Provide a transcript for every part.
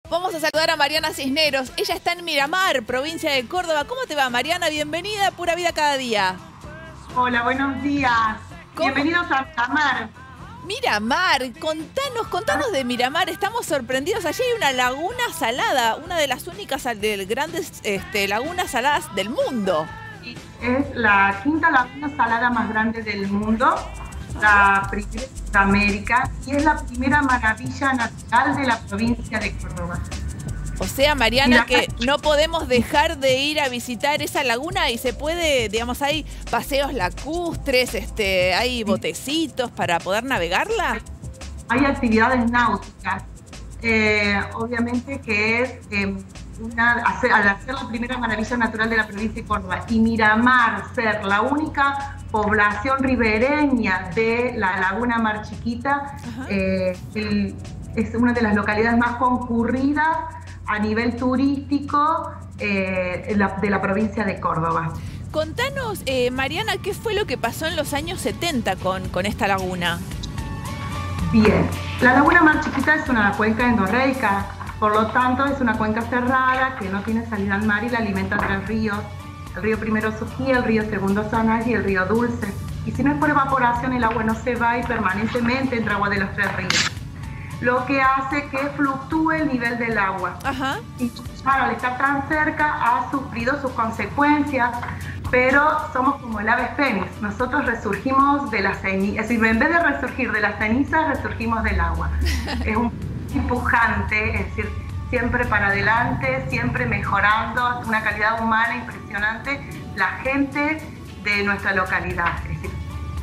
Vamos a saludar a Mariana Cisneros. Ella está en Miramar, provincia de Córdoba. ¿Cómo te va, Mariana? Bienvenida a Pura Vida Cada Día. Hola, buenos días. Bienvenidos a Miramar. Miramar, contanos de Miramar. Estamos sorprendidos. Allí hay una laguna salada, una de las únicas grandes lagunas saladas del mundo. Es la quinta laguna salada más grande del mundo, la primera de América, y es la primera maravilla natural de la provincia de Córdoba. O sea, Mariana, que no podemos dejar de ir a visitar esa laguna y se puede, digamos, hay paseos lacustres, hay botecitos para poder navegarla. Hay actividades náuticas, obviamente que es al ser la primera maravilla natural de la provincia de Córdoba y Miramar ser la única población ribereña de la laguna Mar Chiquita, es una de las localidades más concurridas a nivel turístico de la provincia de Córdoba. Contanos, Mariana, ¿qué fue lo que pasó en los años 70 con esta laguna? Bien, la laguna Mar Chiquita es una cuenca endorreica, por lo tanto es una cuenca cerrada que no tiene salida al mar y la alimenta tres ríos. El río primero Sujía, el río segundo Sanay y el río Dulce. Y si no es por evaporación, el agua no se va y permanentemente entra agua de los tres ríos, lo que hace que fluctúe el nivel del agua. Y claro, al estar tan cerca ha sufrido sus consecuencias, pero somos como el ave fénix. Nosotros resurgimos de las cenizas, es decir, en vez de resurgir de las cenizas, resurgimos del agua. Es un empujante, es decir, siempre para adelante, siempre mejorando, una calidad humana impresionante, la gente de nuestra localidad. Es decir,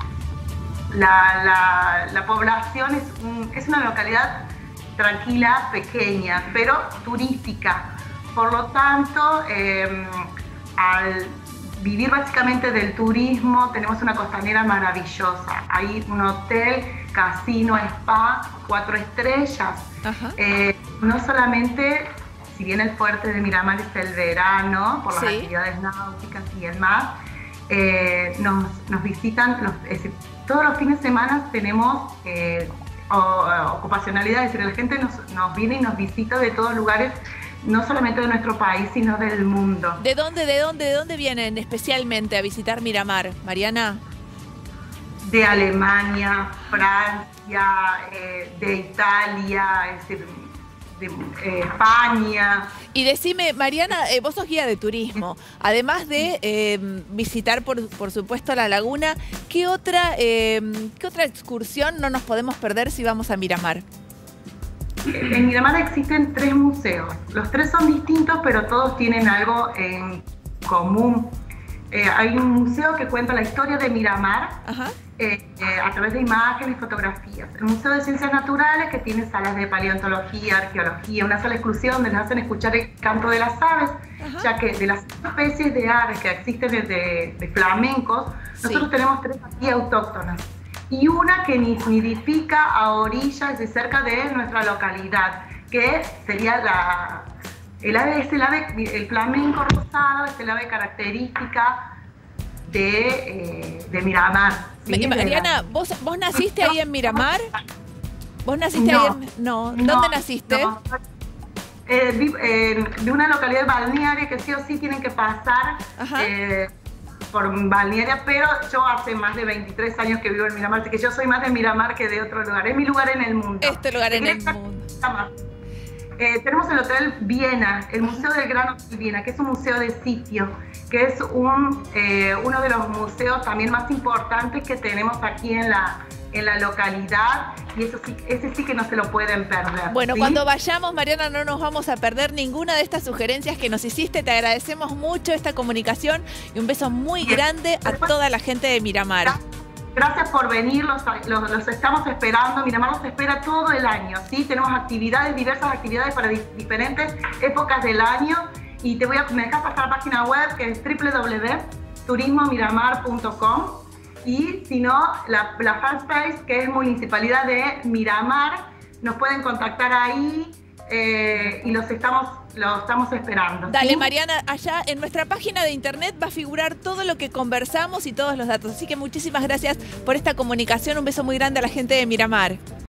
la población es una localidad tranquila, pequeña, pero turística. Por lo tanto, al vivir básicamente del turismo, tenemos una costanera maravillosa. Hay un hotel, casino, spa, 4 estrellas. No solamente, si bien el fuerte de Miramar es el verano, por las actividades náuticas y demás, nos visitan, todos los fines de semana tenemos ocupacionalidad, es decir, la gente nos viene y nos visita de todos lugares, no solamente de nuestro país, sino del mundo. ¿De dónde vienen especialmente a visitar Miramar, Mariana? De Alemania, Francia, de Italia, es decir, de España. Y decime, Mariana, vos sos guía de turismo. Además de visitar, por supuesto, la laguna, ¿qué otra excursión no nos podemos perder si vamos a Miramar? En Miramar existen 3 museos. Los 3 son distintos, pero todos tienen algo en común. Hay un museo que cuenta la historia de Miramar a través de imágenes y fotografías. El Museo de Ciencias Naturales, que tiene salas de paleontología, arqueología, una sala exclusiva donde les hacen escuchar el canto de las aves, ya que de las especies de aves que existen de flamencos, nosotros tenemos 3 aquí autóctonas. Y una que nidifica a orillas de cerca de nuestra localidad, que sería el flamenco rosado, es el ave característica de Miramar. ¿Sí? Mariana, ¿vos naciste ahí en Miramar? ¿Vos naciste ahí en...? No. ¿Dónde naciste? No. De una localidad balnearia que sí o sí tienen que pasar por balnearia, pero yo hace más de 23 años que vivo en Miramar, así que yo soy más de Miramar que de otro lugar. Es mi lugar en el mundo. Este lugar en el mundo. Tenemos el Hotel Viena, el Museo del Gran Hotel Viena, que es un museo de sitio, que es uno de los museos también más importantes que tenemos aquí en la localidad, y ese sí que no se lo pueden perder. Bueno, cuando vayamos, Mariana, no nos vamos a perder ninguna de estas sugerencias que nos hiciste. Te agradecemos mucho esta comunicación y un beso muy grande a toda la gente de Miramar. Gracias por venir, los estamos esperando. Miramar los espera todo el año, ¿sí? Tenemos diversas actividades para diferentes épocas del año, y me dejas pasar la página web, que es www.turismomiramar.com, y si no, la fanpage, que es Municipalidad de Miramar, nos pueden contactar ahí y los estamos esperando. Dale, ¿sí? Mariana, allá en nuestra página de internet va a figurar todo lo que conversamos y todos los datos. Así que muchísimas gracias por esta comunicación. Un beso muy grande a la gente de Miramar.